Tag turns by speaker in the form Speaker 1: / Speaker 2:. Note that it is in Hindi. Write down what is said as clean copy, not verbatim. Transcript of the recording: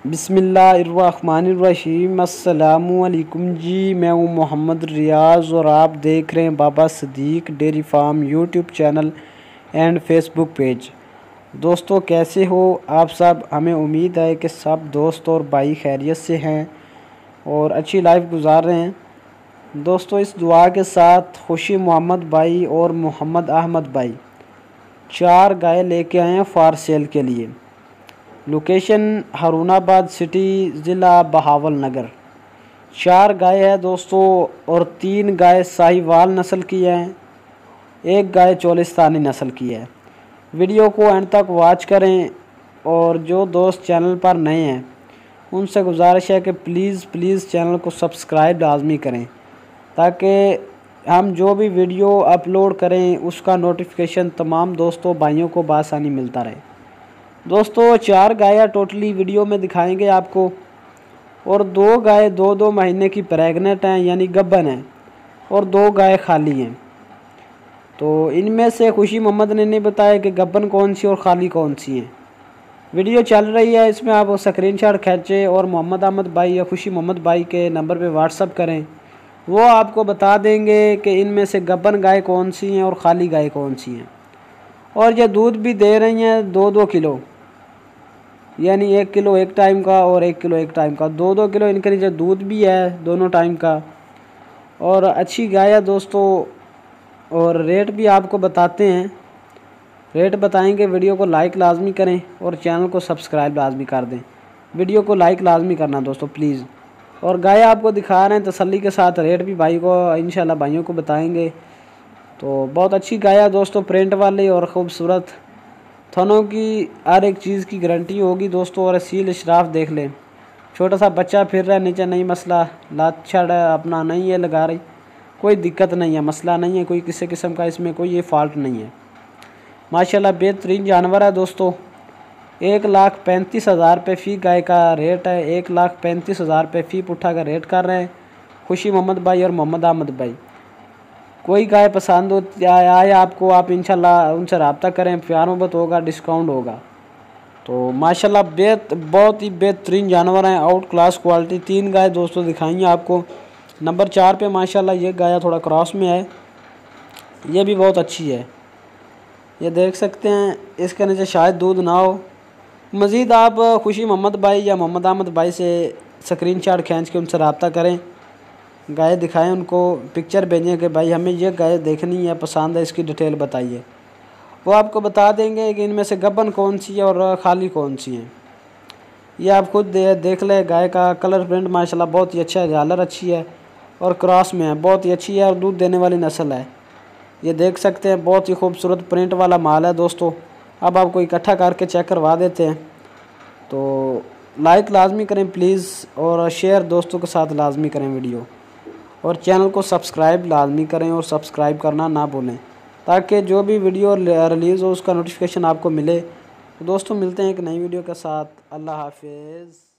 Speaker 1: बिस्मिल्लाहिर्रहमानिर्रहीम। अस्सलामुअलैकुम जी, मैं हूँ मोहम्मद रियाज़ और आप देख रहे हैं Baba Sadiq dairy farm YouTube channel and Facebook page. दोस्तों कैसे हो आप सब? हमें उम्मीद है कि सब दोस्त और भाई खैरियत से हैं और अच्छी लाइफ गुजार रहे हैं। दोस्तों इस दुआ के साथ खुशी मोहम्मद भाई और मोहम्मद अहमद भाई 4 गाय लेके आए हैं फॉर सेल के लिए। लोकेशन हारूनाबाद सिटी, ज़िला बहावल नगर। 4 गाय है दोस्तों और 3 गाय साहिवाल नस्ल की हैं, 1 गाय चोलिस्तानी नस्ल की है। वीडियो को एंड तक वॉच करें और जो दोस्त चैनल पर नए हैं उनसे गुजारिश है कि प्लीज़ चैनल को सब्सक्राइब लाजमी करें ताकि हम जो भी वीडियो अपलोड करें उसका नोटिफिकेशन तमाम दोस्तों भाइयों को बआसानी मिलता रहे। दोस्तों 4 गाय टोटली वीडियो में दिखाएंगे आपको और 2 गाय 2 महीने की प्रेग्नेंट हैं यानी गब्बन हैं और 2 गाय खाली हैं। तो इनमें से खुशी मोहम्मद ने नहीं बताया कि गब्बन कौन सी और खाली कौन सी हैं। वीडियो चल रही है, इसमें आप स्क्रीनशॉट खींचें और मोहम्मद अहमद भाई या खुशी मोहम्मद भाई के नंबर पे व्हाट्सअप करें, वो आपको बता देंगे कि इनमें से गब्बन गाय कौन सी हैं और खाली गाय कौन सी हैं। और ये दूध भी दे रही हैं 2-2 किलो, यानी 1 किलो एक टाइम का और 1 किलो एक टाइम का, 2-2 किलो इनके नीचे दूध भी है दोनों टाइम का। और अच्छी गाय है दोस्तों। और रेट भी आपको बताते हैं, रेट बताएंगे। वीडियो को लाइक लाजमी करें और चैनल को सब्सक्राइब लाजमी कर दें। वीडियो को लाइक लाजमी करना दोस्तों प्लीज़। और गाय आपको दिखा रहे हैं तसल्ली के साथ, रेट भी भाई को इंशाल्लाह भाइयों को बताएंगे। तो बहुत अच्छी गाय है दोस्तों, प्रिंट वाली और ख़ूबसूरत, थनों की हर एक चीज़ की गारंटी होगी दोस्तों। और सील इशराफ देख लें, छोटा सा बच्चा फिर रहा है नीचे, नहीं मसला, लात छड़ अपना नहीं है लगा रही, कोई दिक्कत नहीं है, मसला नहीं है कोई किसी किस्म का, इसमें कोई ये फॉल्ट नहीं है। माशाल्लाह बेहतरीन जानवर है दोस्तों। 1,35,000 रुपये फ़ी गाय का रेट है। 1,35,000 रुपये फ़ी पुट्ठा का रेट कर रहे हैं खुशी मोहम्मद भाई और मोहम्मद अहमद भाई। कोई गाय पसंद होती आए आपको, आप इंशाल्लाह उनसे रब्ता करें, प्यार मोहब्बत होगा, डिस्काउंट होगा। तो माशाल्लाह बहुत ही बेहतरीन जानवर हैं, आउट क्लास क्वालिटी। 3 गाय दोस्तों दिखाएंगे आपको। नंबर 4 पे माशाल्लाह ये गाय थोड़ा क्रॉस में है, ये भी बहुत अच्छी है, ये देख सकते हैं। इसके नीचे शायद दूध ना हो। मज़ीद आप खुशी मोहम्मद भाई या मोहम्मद अहमद भाई से स्क्रीनशॉट खींच के उनसे रब्ता करें, गाय दिखाएं, उनको पिक्चर भेजें कि भाई हमें ये गाय देखनी है, पसंद है, इसकी डिटेल बताइए। वो आपको बता देंगे कि इनमें से गब्बन कौन सी है और खाली कौन सी हैं। ये आप खुद देख लें। गाय का कलर प्रिंट माशाल्लाह बहुत ही अच्छा है, झालर अच्छी है और क्रॉस में है, बहुत ही अच्छी है और दूध देने वाली नस्ल है। ये देख सकते हैं, बहुत ही खूबसूरत प्रिंट वाला माल है दोस्तों। अब आपको इकट्ठा करके चेक करवा देते हैं। तो लाइक लाजमी करें प्लीज़ और शेयर दोस्तों के साथ लाजमी करें वीडियो, और चैनल को सब्सक्राइब लाजमी करें और सब्सक्राइब करना ना भूलें ताकि जो भी वीडियो रिलीज़ हो उसका नोटिफिकेशन आपको मिले। तो दोस्तों मिलते हैं एक नई वीडियो के साथ। अल्लाह हाफिज़।